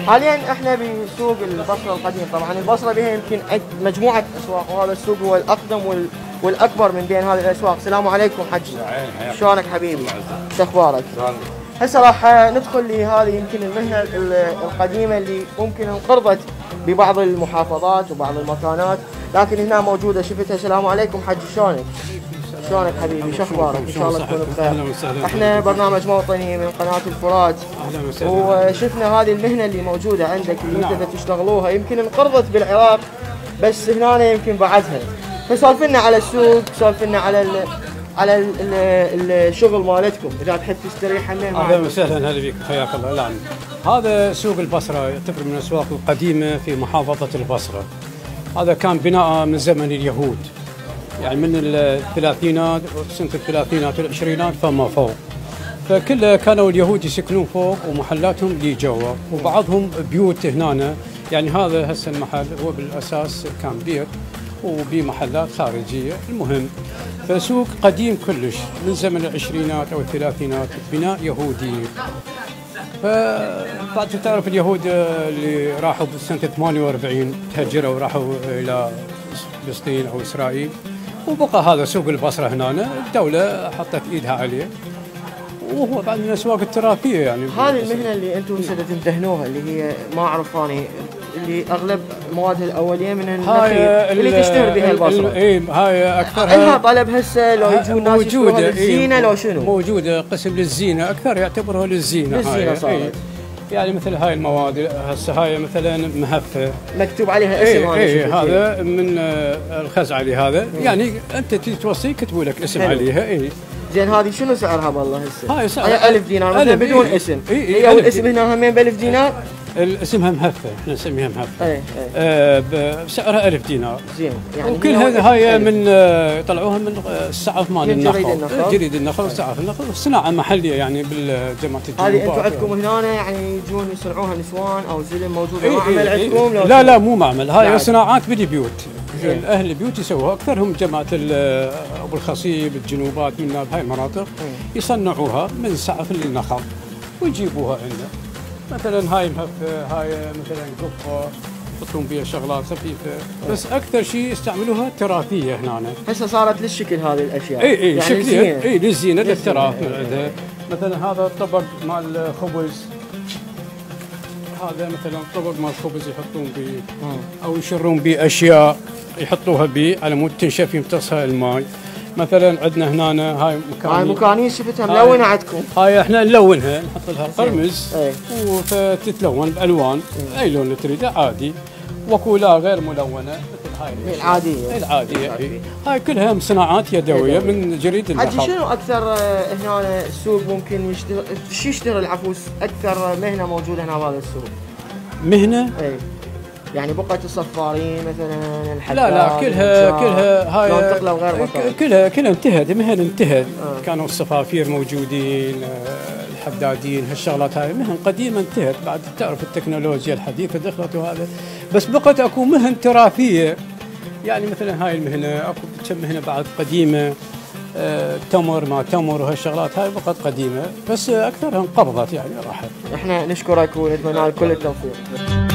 حاليا احنا بسوق البصره القديم. طبعا البصره بها يمكن مجموعه اسواق، وهذا السوق هو الاقدم والاكبر من بين هذه الاسواق. السلام عليكم حج. شلونك حبيبي؟ شو اخبارك؟ هسه راح ندخل لهذه يمكن المهنه القديمه اللي ممكن انقرضت ببعض المحافظات وبعض المكانات، لكن هنا موجوده شفتها. السلام عليكم حج، شلونك؟ شلونك حبيبي؟ شو اخبارك؟ ان شاء الله تكون بخير. احنا برنامج موطني من قناه الفرات، وشفنا هذه المهنه اللي موجوده عندك اللي انت تشتغلوها، يمكن انقرضت بالعراق بس هنا يمكن بعدها. فسولف لنا على السوق، سولف لنا على الشغل مالتكم، اذا تحب تستريح لنا. اهلا وسهلا، هلا بك، حياك الله. نعم، هذا سوق البصره يعتبر من الاسواق القديمه في محافظه البصره. هذا كان بناء من زمن اليهود، يعني من الثلاثينات، سنه الثلاثينات والعشرينات فما فوق. فكل كانوا اليهود يسكنون فوق ومحلاتهم اللي جوا، وبعضهم بيوت هنا. يعني هذا هسه المحل هو بالاساس كان بيت وبمحلات خارجيه. المهم فسوق قديم كلش من زمن العشرينات او الثلاثينات، بناء يهودي. فبعد تعرف اليهود اللي راحوا بسنه 48 تهجروا وراحوا الى فلسطين او اسرائيل، وبقى هذا سوق البصره هنا. الدوله حطت ايدها عليه، وهو بعد من الاسواق التراثيه. يعني هذه المهنه اللي انتم تمتهنوها اللي هي ما اعرف اني اللي اغلب موادها الاوليه من النخيل اللي تشتهر بها البصره. اي هاي اكثرها لها طلب هسه، لو يجون ناس يشتروها للزينه لو شنو؟ موجوده قسم للزينه، اكثر يعتبرها للزينه. للزينه صارت. يعني مثل هاي المواد هسه، هاي مثلا مهفه مكتوب عليها اسم. هذا من الخزعه هذا. يعني انت تجي توصي يكتبوا لك اسم عليها. زين هذه شنو سعرها والله هسه؟ هاي سعرها 1000 دينار مثلا بدون اسم. هي والاسم هنا همين ب1000 دينار. اسمها مهفه، احنا نسميها مهفه. بسعرها 1000 دينار. زين، يعني وكل هاي من طلعوها من السعف مال النخل، جريد النخل وسعف النخل، صناعه محليه يعني بالجماعه الجنوب. هذه انتم عندكم هنا يعني يجون يصنعوها نسوان او زلم موجوده معمل عندكم؟ لا مو معمل، هاي صناعات بالبيوت. اهل البيوت يسووها، اكثرهم جماعه ابو الخصيب، الجنوبات منا بهاي المناطق يصنعوها من سعف النخل ويجيبوها عندنا. مثلا هاي مهفه، هاي مثلا قفه يحطون بها شغلات خفيفه، بس اكثر شيء يستعملوها تراثيه هنا. هسه صارت للشكل هذه الاشياء. يعني شكليا للزينه للتراث عندها. مثلا هذا الطبق مال خبز، هذا مثلا طبق مال خبز يحطون به او يشرون به اشياء يحطوها به على مود تنشف يمتصها الماء. مثلا عندنا هنا هاي مكانيس شفتها ملونه عندكم. هاي احنا نلونها، نحط لها قرمز وتتلون بالوان اي لون تريده عادي، وكولا غير ملونه مثل هاي العاديه. هاي كلها صناعات يدويه من جريد النخل. حجي شنو اكثر هنا السوق ممكن يشتهر العفوس؟ اكثر مهنه موجوده هنا بهذا السوق مهنه؟ يعني بقعة الصفارين مثلا، الحداد. لا كلها هاي كلها انتهت، مهن انتهت. كانوا الصفافير موجودين، الحدادين، هالشغلات هاي مهن قديمه انتهت. بعد تعرف التكنولوجيا الحديثه دخلت وهذا، بس بقت اكو مهن تراثيه. يعني مثلا هاي المهنه، اكو كم مهنه بعد قديمه، تمر ما تمر وهالشغلات هاي بقت قديمه، بس اكثرها انقرضت يعني راحت. احنا نشكرك ونتمنى لك كل التوفيق.